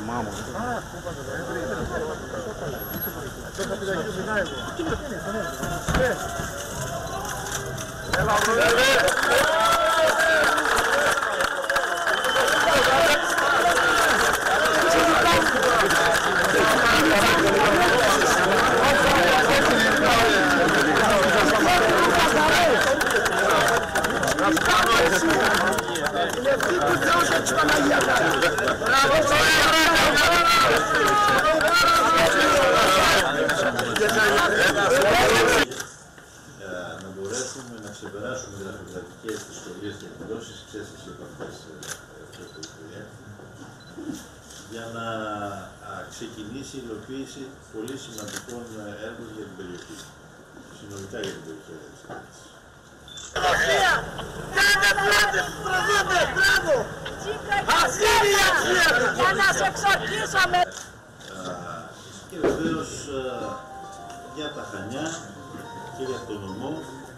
Μάμο. Να μπορέσουμε να ξεπεράσουμε γραφειοκρατικές δυσκολίες και εκδόσεις, ξέσπασε από αυτές το project, για να ξεκινήσει η υλοποίηση πολύ σημαντικών έργων για την περιοχή, συνολικά για την περιοχή της. Για να σε εξορκίσαμε! Και βεβαίως για τα Χανιά και για τον νομό